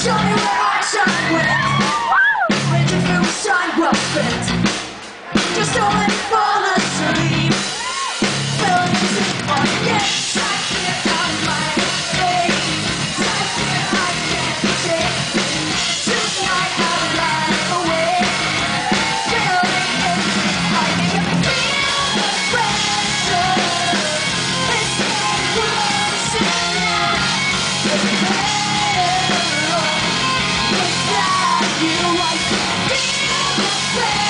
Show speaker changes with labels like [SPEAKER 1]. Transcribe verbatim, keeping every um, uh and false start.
[SPEAKER 1] Show me where I shine with. Make you feel shine well fit. Just don't let me fall asleep. Feelings in my head. Right here out of my face. Right here I can't take. Tonight I'll lie awake. Feeling empty. I can feel the pressure. It's getting closer now. Every day alone. Without you I can feel the pressure.